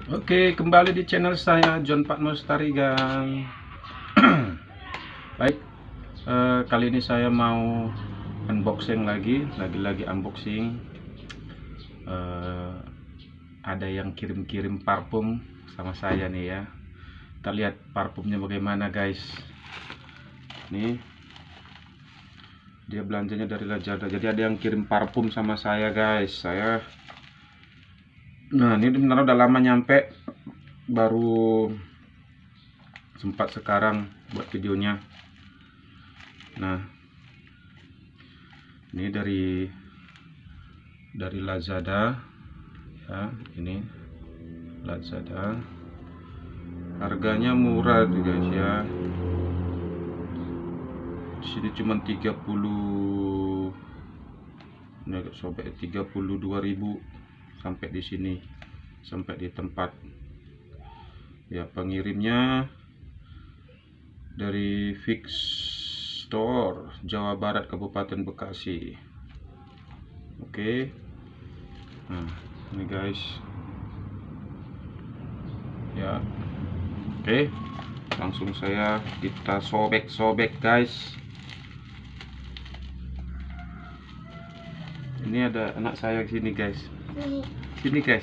Oke, kembali di channel saya John Patmos Tarigan. Baik, kali ini saya mau unboxing lagi unboxing. Ada yang kirim-kirim parfum sama saya nih ya. Kita lihat parfumnya bagaimana guys. Nih, dia belanjanya dari Lazada. Jadi ada yang kirim parfum sama saya guys. Nah, ini benar udah lama nyampe, baru sempat sekarang buat videonya. Nah, ini dari Lazada ya, ini Lazada. Harganya murah nih guys ya. Di sini cuma 30, ini agak sobek, 32.000 sampai di sini, sampai di tempat. Ya, pengirimnya dari Fix Store, Jawa Barat, Kabupaten Bekasi. Oke. Nah, ini guys. Ya. Oke. Langsung kita sobek-sobek guys. Ini ada anak saya di sini guys. Sini guys.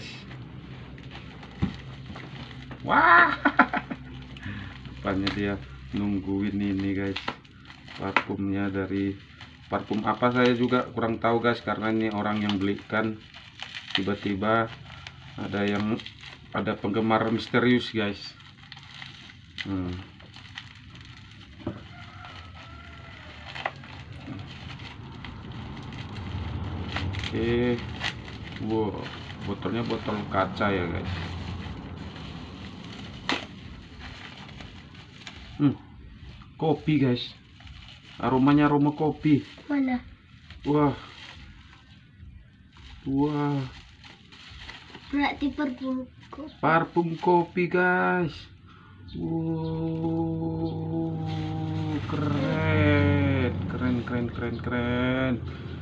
Wah. Rupanya dia nungguin ini guys. Parfumnya dari parfum apa saya juga kurang tahu guys, karena ini orang yang belikan. Tiba-tiba ada penggemar misterius guys. Oke. Wow, botolnya botol kaca ya guys. Kopi guys, aromanya aroma kopi. Mana? Wah, Berarti parfum kopi guys. Keren.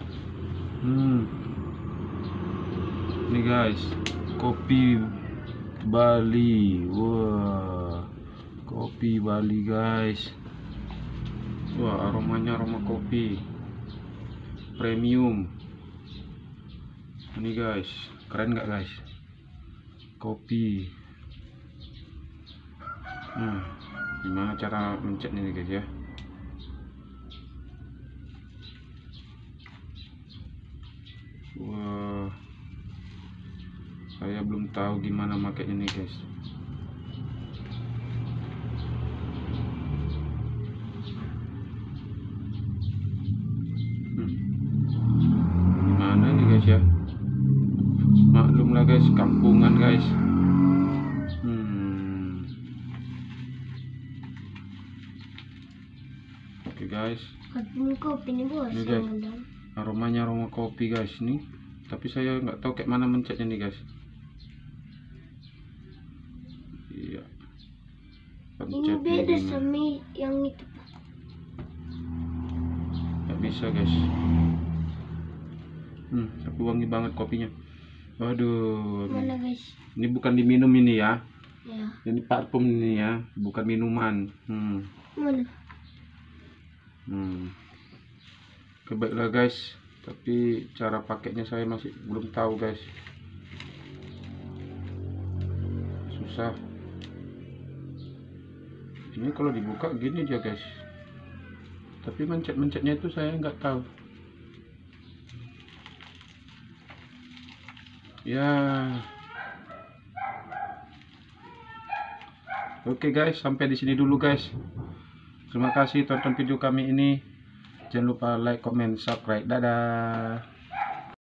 Ini guys, kopi Bali. Wah, kopi Bali guys. Wah, aromanya aroma kopi premium. Ini guys, keren nggak guys? Kopi. Gimana cara mencetnya nih guys ya? Wah, saya belum tahu gimana makainya nih guys. Gimana nih guys ya? Maklum lah guys, kampungan guys. Oke guys. Parfum kopi nih bos. Ini guys, aromanya aroma kopi guys nih. Tapi saya nggak tahu kayak mana mencetnya nih guys. Iya. Ini beda sama yang itu. Nggak bisa guys. Tapi wangi banget kopinya. Waduh. Mana guys? Ini bukan diminum ini ya. Ya. Ini parfum ini ya, bukan minuman. Mana? Baiklah guys, tapi cara pakainya saya masih belum tahu guys. Susah. Ini kalau dibuka gini aja guys. Tapi mencet-mencetnya itu saya nggak tahu. Ya. Oke guys, sampai di sini dulu guys. Terima kasih tonton video kami ini. Jangan lupa like, comment, subscribe. Dadah.